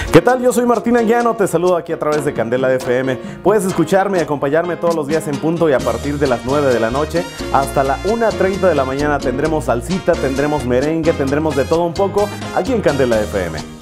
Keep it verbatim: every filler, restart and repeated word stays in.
¿Qué tal? Yo soy Martín Anguiano, te saludo aquí a través de Candela F M. Puedes escucharme y acompañarme todos los días en punto y a partir de las nueve de la noche hasta la una treinta de la mañana tendremos salsita, tendremos merengue, tendremos de todo un poco aquí en Candela F M.